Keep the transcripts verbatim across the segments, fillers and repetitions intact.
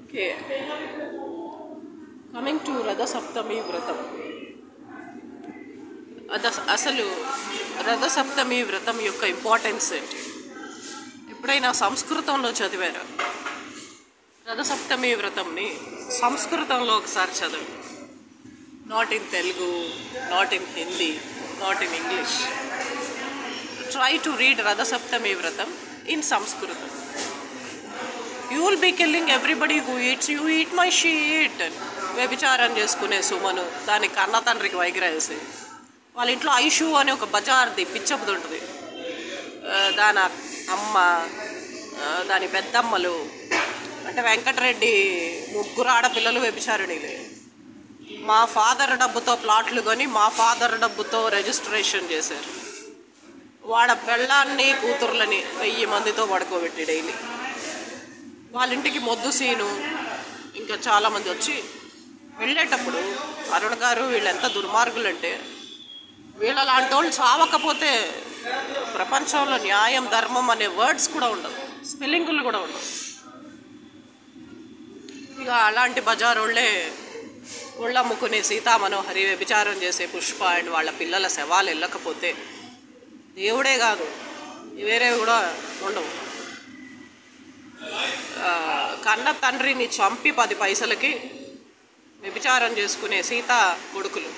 Okay, coming to Rathasaptami వ్రతం. అద అసలు రథసప్తమి వ్రతం యొక్క ఇంపార్టెన్స్ ఏంటి? ఎప్పుడైనా సంస్కృతంలో చదివారా? రథసప్తమి వ్రతంని సంస్కృతంలో ఒకసారి చదవండి. Not in Telugu, not in Hindi, not in English. Try to read Rathasaptami వ్రతం in Samskritam. You will be killing everybody who eats you eat my shit అని వ్యభిచారం చేసుకునే సుమను దాని కన్న తండ్రికి వైగ్రేసి వాళ్ళ ఇంట్లో ఐషు అని ఒక బజార్ది పిచ్చపుది ఉంటుంది. దాని అమ్మ, దాని పెద్దమ్మలు అంటే వెంకటరెడ్డి ముగ్గురు ఆడపిల్లలు వ్యభిచారిణీలే. మా ఫాదర్ డబ్బుతో ప్లాట్లు కొని మా ఫాదర్ డబ్బుతో రిజిస్ట్రేషన్ చేశారు. వాడ పెళ్ళాన్ని కూతుర్లని వెయ్యి మందితో పడుకోబెట్టి డైలీ వాళ్ళ ఇంటికి మొద్దు సీను ఇంకా చాలామంది వచ్చి వెళ్ళేటప్పుడు అరుణ్ గారు వీళ్ళు ఎంత దుర్మార్గులు అంటే వీళ్ళ లాంటి వాళ్ళు చావకపోతే ప్రపంచంలో న్యాయం ధర్మం అనే వర్డ్స్ కూడా ఉండవు, స్పెల్లింగులు కూడా ఉండవు. ఇక అలాంటి బజారోళ్ళే ఒళ్ళమ్ముకునే సీతామనోహరి, వ్యభిచారం చేసే పుష్ప అండ్ వాళ్ళ పిల్లల శవాలు వెళ్ళకపోతే దేవుడే కాదు వేరేవి కూడా ఉండవు. కన్న తండ్రిని చంపి పది పైసలకి వ్యభిచారం చేసుకునే సీత కొడుకులు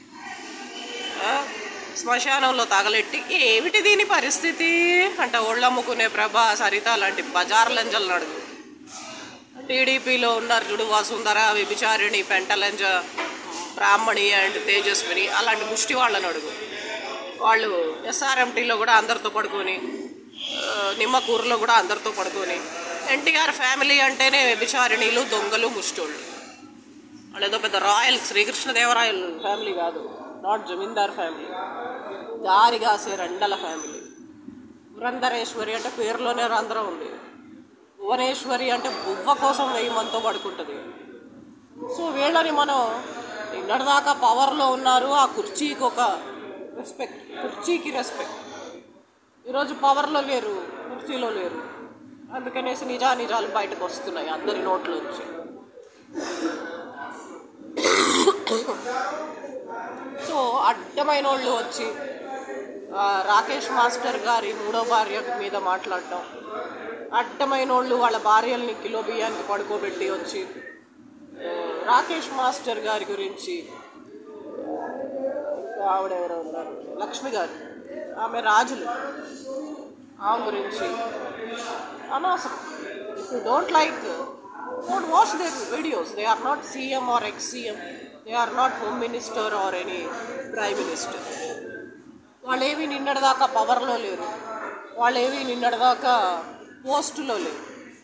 శ్మశానంలో తగలెట్టి ఏమిటి దీని పరిస్థితి అంట ఒళ్ళమ్ముకునే ప్రభ, సరిత లాంటి బజార్ లంజలు నడుగు. టీడీపీలో ఉన్నారు చూడు, వసుంధర, వ్యభిచారిణి, పెంటలంజ, బ్రాహ్మణి అండ్ తేజస్విని, అలాంటి ముష్టి వాళ్ళని అడుగు. వాళ్ళు ఎస్ఆర్ఎంటీలో కూడా అందరితో పడుకొని, నిమ్మకూరులో కూడా అందరితో పడుకొని, ఎన్టీఆర్ ఫ్యామిలీ అంటేనే వ్యభిచారిణీలు, దొంగలు, ముష్టోళ్ళు. వాళ్ళు ఏదో పెద్ద రాయల్ శ్రీకృష్ణదేవరాయల్ ఫ్యామిలీ కాదు, నాట్ జమీందార్ ఫ్యామిలీ, దారిగాసే రెండల ఫ్యామిలీ. పురంధరేశ్వరి అంటే పేరులోనే రంధ్రం ఉంది, భువనేశ్వరి అంటే బువ్వ కోసం వెయ్యి మందితో పడుకుంటుంది. సో వీళ్ళని మనం నిన్నటిదాకా పవర్లో ఉన్నారు, ఆ కుర్చీకి ఒక రెస్పెక్ట్, కుర్చీకి రెస్పెక్ట్. ఈరోజు పవర్లో లేరు, కుర్చీలో లేరు, అందుకనేసి నిజా నిజాలు బయటకు వస్తున్నాయి అందరి నోట్లోంచి. సో అడ్డమైన వాళ్ళు వచ్చి రాకేష్ మాస్టర్ గారి మూడో భార్య మీద మాట్లాడటం, అడ్డమైన వాళ్ళు వాళ్ళ భార్యల్ని కిలో బియ్యానికి పడుకోబెట్టి వచ్చి రాకేష్ మాస్టర్ గారి గురించి, ఆవిడెవరో ఉన్నారు లక్ష్మి గారు, ఆమె రాజులు, ఆమె గురించి అనవసరం. If you don't like, don't watch their videos. They are not CM or ex CM, they are not home minister or any prime minister. వాళ్ళేవి నిన్నటిదాకా పవర్లో లేరు, వాళ్ళేవి నిన్నటిదాకా పోస్టులో లేరు.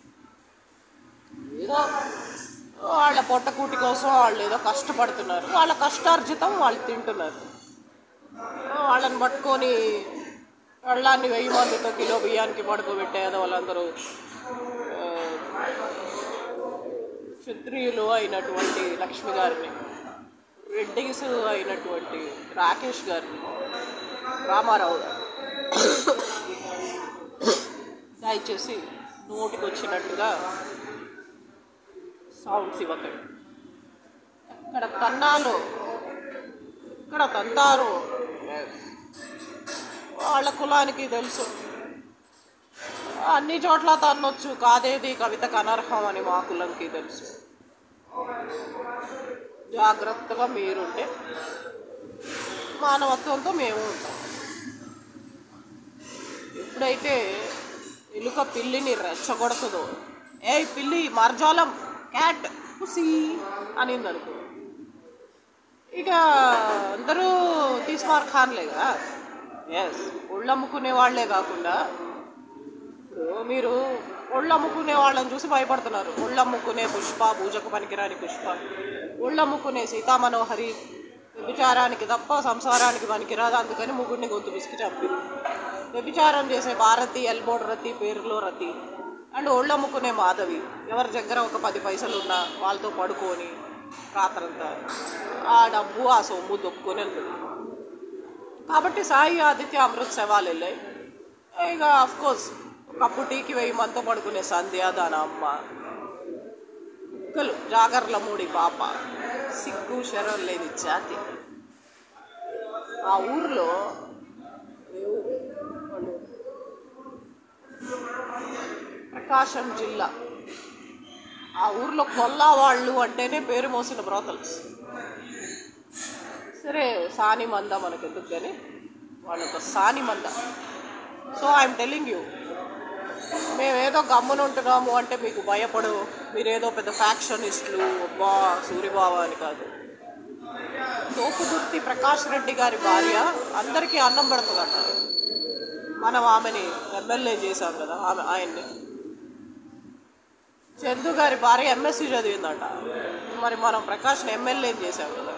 ఏదో వాళ్ళ పొట్టకూటి కోసం వాళ్ళు ఏదో కష్టపడుతున్నారు, వాళ్ళ కష్టార్జితం వాళ్ళు తింటున్నారు. వాళ్ళని పట్టుకొని వెళ్ళాన్ని వెయ్యి మందితో కిలో బియ్యానికి పడుకోబెట్టేదో వాళ్ళందరూ క్షత్రియులు అయినటువంటి లక్ష్మి గారిని, రెడ్డిస్ అయినటువంటి రాకేష్ గారిని, రామారావు గారు దయచేసి నోటికి వచ్చినట్టుగా సౌండ్స్ ఇవ్వకండి. ఇక్కడ తన్నాలో ఇక్కడ తంతారు వాళ్ళ కులానికి తెలుసు, అన్ని చోట్ల తన్నొచ్చు, కాదేది కవితకు అనర్హం అని మా కులంకి తెలుసు. జాగ్రత్తగా మీరుంటే మానవత్వంతో మేము ఉంటాం. ఎప్పుడైతే ఎలుక పిల్లిని రెచ్చగొడుతుందో, ఏ పిల్లి మార్జాలం క్యాట్ పుసి అనిందనుకో, ఇక అందరూ తీస్మార్ ఖాన్లే కదా. ఎస్, ఒళ్ళు అమ్ముకునే వాళ్లే కాకుండా ఇప్పుడు మీరు ఒళ్ళు అమ్ముకునే వాళ్ళని చూసి భయపడుతున్నారు. ఒళ్ళు అమ్ముకునే పుష్ప, పూజకు పనికిరాని పుష్ప, ఒళ్ళు అమ్ముకునే సీతామనోహరి వ్యభిచారానికి తప్ప సంసారానికి పనికిరాదు, అందుకని ముగ్గురిని గొంతు పిసికి చంపింది. వ్యభిచారం చేసే భారతి, ఎల్బోడ్ రతి, పేరులో రతి అండ్ ఒళ్ళు అమ్ముకునే మాధవి, ఎవరి దగ్గర ఒక పది పైసలు ఉన్నా వాళ్ళతో పడుకొని రాత్రంతా ఆ డబ్బు ఆ సొమ్ము దొక్కుని వెళ్తుంది. కాబట్టి సాయి ఆదిత్య అమృత్ శవాలు వెళ్ళాయి. ఇక అఫ్కోర్స్ ఒకప్పుడు టీకి వెయ్యి మందితో పడుకునే సంధ్య, దాని అమ్మ, చుక్కలు జాగర్లమూడి పాప, సిగ్గు శరం లేని జాతి. ఆ ఊరిలో ప్రకాశం జిల్లా, ఆ ఊర్లో కొల్లా వాళ్ళు అంటేనే పేరు మోసిన బ్రోతల్స్. సరే సాని మంద మనకు ఎందుకు కానీ వాళ్ళొక సాని మంద. సో ఐఎమ్ టెల్లింగ్ యూ, మేమేదో గమ్మున ఉంటున్నాము అంటే మీకు భయపడు, మీరేదో పెద్ద ఫ్యాక్షనిస్టులు బా సూర్యబావ అని కాదు. తోపుదుర్తి ప్రకాష్ రెడ్డి గారి భార్య అందరికీ అన్నం పెడుతుందట. మనం ఆమెని ఎమ్మెల్యే చేశాం కదా, ఆమె ఆయన్ని. చందు గారి భార్య ఎంఎస్సీ చదివిందట, మరి మనం ప్రకాష్ని ఎమ్మెల్యే చేశాం కదా.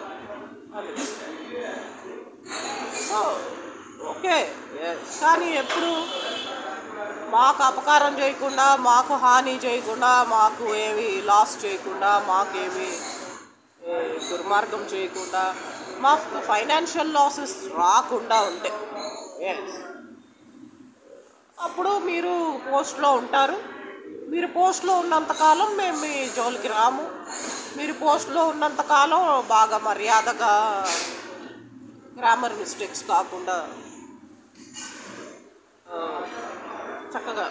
సో ఓకే, కానీ ఎప్పుడు మాకు అపకారం చేయకుండా, మాకు హాని చేయకుండా, మాకు ఏమి లాస్ చేయకుండా, మాకేమి దుర్మార్గం చేయకుండా, మా ఫైనాన్షియల్ లాసెస్ రాకుండా ఉంటే అప్పుడు మీరు పోస్ట్లో ఉంటారు. మీరు పోస్ట్లో ఉన్నంతకాలం మేము మీ జోలికి రాము. మీరు పోస్ట్లో ఉన్నంతకాలం బాగా మర్యాదగా, గ్రామర్ మిస్టేక్స్ కాకుండా చక్కగా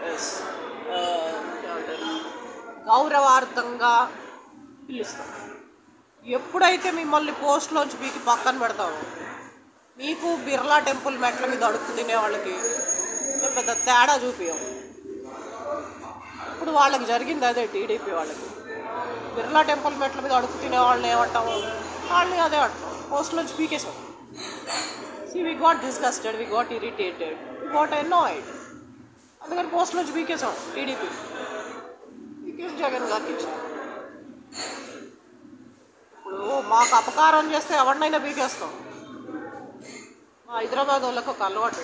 గౌరవార్థంగా పిలుస్తాం. ఎప్పుడైతే మిమ్మల్ని పోస్ట్లోంచి మీకు పక్కన పెడతామో, మీకు బిర్లా టెంపుల్ మెట్ల మీద అడుక్కు తినే వాళ్ళకి పెద్ద తేడా చూపించాం. ఇప్పుడు వాళ్ళకి జరిగింది అదే, టీడీపీ వాళ్ళకి. బిర్లా టెంపుల్ మెట్ల మీద అడుక్కు తినే వాళ్ళని ఏమంటాము, వాళ్ళని అదే అంటాం, పోస్ట్లోంచి పీకేసాం. See, we got disgusted, we got irritated, we got annoyed. అందుకని పోస్ట్లోంచి పీకేసాం టీడీపీ, పీకేసి జగన్ గారికి ఇచ్చాం. ఇప్పుడు మాకు అపకారం చేస్తే ఎవరినైనా పీకేస్తాం. మా హైదరాబాద్ వాళ్ళకి ఒక అలవాటు,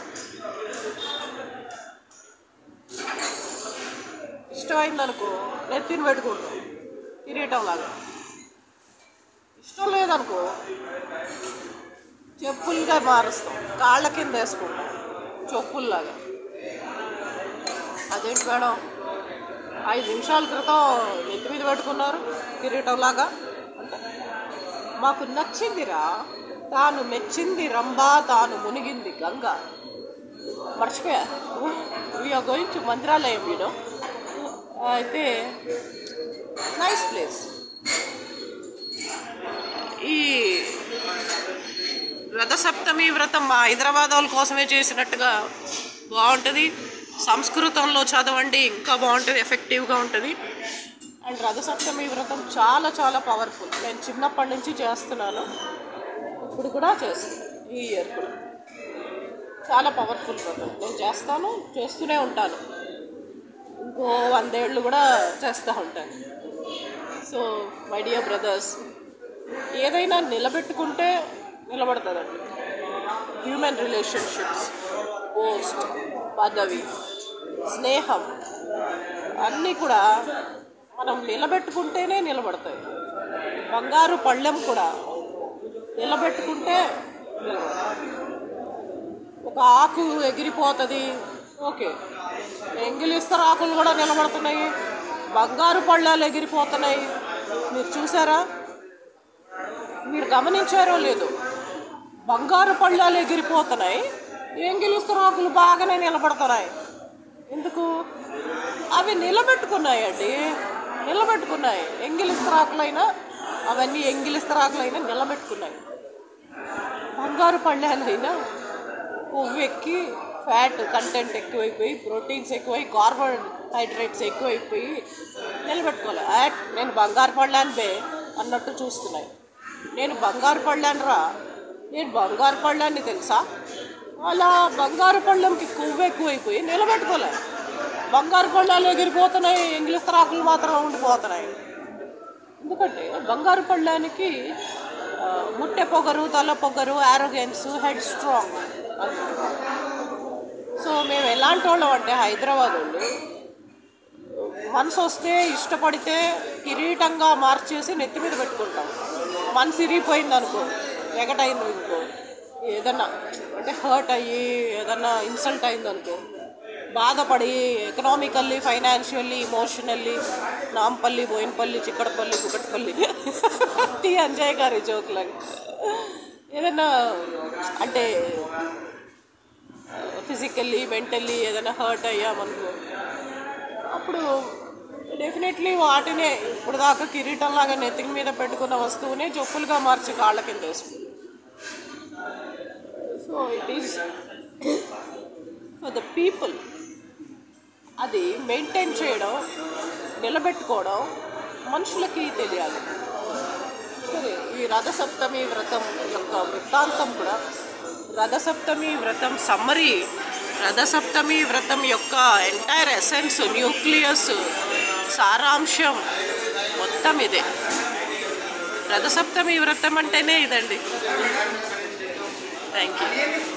ఇష్టమైందనుకో నెత్తిని పెట్టుకుంటాం కిరీటం లాగా, ఇష్టం లేదనుకో చెప్పులుగా మారుస్తాం, కాళ్ళ కింద వేసుకుంటాం చెప్పుల్లాగా. అదేంటి మేడం, ఐదు నిమిషాల క్రితం నెత్తి మీద పెట్టుకున్నారు కిరీటంలాగా అంటే మాకు నచ్చిందిరా, తాను మెచ్చింది రంభా, తాను మునిగింది గంగ. మర్చిపోయా, we are going to Mantralayam, you know. అయితే నైస్ ప్లేస్. ఈ రథసప్తమి వ్రతం మా హైదరాబాద్ వాళ్ళ కోసమే చేసినట్టుగా బాగుంటుంది. సంస్కృతంలో చదవండి, ఇంకా బాగుంటుంది, ఎఫెక్టివ్గా ఉంటుంది. అండ్ రథసప్తమి వ్రతం చాలా చాలా పవర్ఫుల్. నేను చిన్నప్పటి నుంచి చేస్తున్నాను, ఇప్పుడు కూడా చేస్తాను, ఈ ఇయర్ కూడా. చాలా పవర్ఫుల్ వ్రతం, నేను చేస్తాను, చేస్తూనే ఉంటాను, ఇంకో వందేళ్ళు కూడా చేస్తూ ఉంటాను. సో మై డియర్ బ్రదర్స్, ఏదైనా నిలబెట్టుకుంటే నిలబడుతుందండి. హ్యూమన్ రిలేషన్షిప్స్, పోస్ట్, పదవి, స్నేహం అన్నీ కూడా మనం నిలబెట్టుకుంటేనే నిలబడతాయి. బంగారు పళ్ళెం కూడా నిలబెట్టుకుంటే నిలబడతాయి. ఒక ఆకు ఎగిరిపోతుంది, ఓకే, ఎంగిలిస్తర ఆకులు కూడా నిలబడుతున్నాయి, బంగారు పళ్ళాలు ఎగిరిపోతున్నాయి. మీరు చూసారా, మీరు గమనించారో లేదో, బంగారు పళ్ళాలు ఎగిరిపోతున్నాయి, ఎంగిలిస్తర ఆకులు బాగానే నిలబడుతున్నాయి. ఎందుకు? అవి నిలబెట్టుకున్నాయండి, నిలబెట్టుకున్నాయి. ఎంగిలిస్తరాకులైనా అవన్నీ ఎంగిలిస్తరాకులైనా నిలబెట్టుకున్నాయి. బంగారు పళ్ళాలైనా కొవ్వు ఎక్కి, ఫ్యాట్ కంటెంట్ ఎక్కువైపోయి, ప్రోటీన్స్ ఎక్కువై, కార్బోహైడ్రేట్స్ ఎక్కువైపోయి నిలబెట్టుకోలే. యాట్ నేను బంగారు పళ్ళాను బే అన్నట్టు చూస్తున్నాయి. నేను బంగారు పళ్ళాను రా, నేను బంగారు పళ్ళాన్ని తెలుసా, అలా బంగారు పళ్ళంకి కొవ్వు ఎక్కువైపోయి నిలబెట్టుకోలే. బంగారు పళ్ళాలు ఎగిరిపోతున్నాయి, ఎంగిలిస్తరాకులు మాత్రం ఉండిపోతున్నాయి. ఎందుకంటే బంగారు పళ్ళానికి ముట్టె పొగరు, తల పొగరు, ఆరోగెన్స్, హెడ్ స్ట్రాంగ్. సో మేము ఎలాంటి వాళ్ళం అంటే, హైదరాబాద్ వాళ్ళు మనసు వస్తే ఇష్టపడితే కిరీటంగా మార్చేసి నెత్తి మీద పెట్టుకుంటాం. మనసు ఇరిగిపోయింది అనుకో, ఎగటైంది అనుకో, ఏదన్నా అంటే హర్ట్ అయ్యి ఏదన్నా ఇన్సల్ట్ అయింది అనుకో, బాధపడి economically, financially, emotionally Nampally, Boinapally, Chikkadpally, Kukatpally T Anjaiah గారి జోక్లాగా ఏదైనా అంటే ఫిజికల్లీ, మెంటల్లీ ఏదైనా హర్ట్ అయ్యామనుకో, అప్పుడు డెఫినెట్లీ వాటినే ఇప్పుడు దాకా కిరీటంలాగా నెత్తికి మీద పెట్టుకున్న వస్తువునే జొప్పులుగా మార్చి కాళ్ళ కింద వేసుకుంది. So it is for the people. అది మెయింటైన్ చేయడం, నిలబెట్టుకోవడం మనుషులకి తెలియాలి. సరే, ఈ రథసప్తమి వ్రతం యొక్క వృత్తాంతం కూడా, రథసప్తమి వ్రతం సమ్మరీ, రథసప్తమి వ్రతం యొక్క ఎంటైర్ ఎసెన్స్, న్యూక్లియస్, సారాంశం మొత్తం ఇదే. రథసప్తమి వ్రతం అంటేనే ఇదండి. Thank you.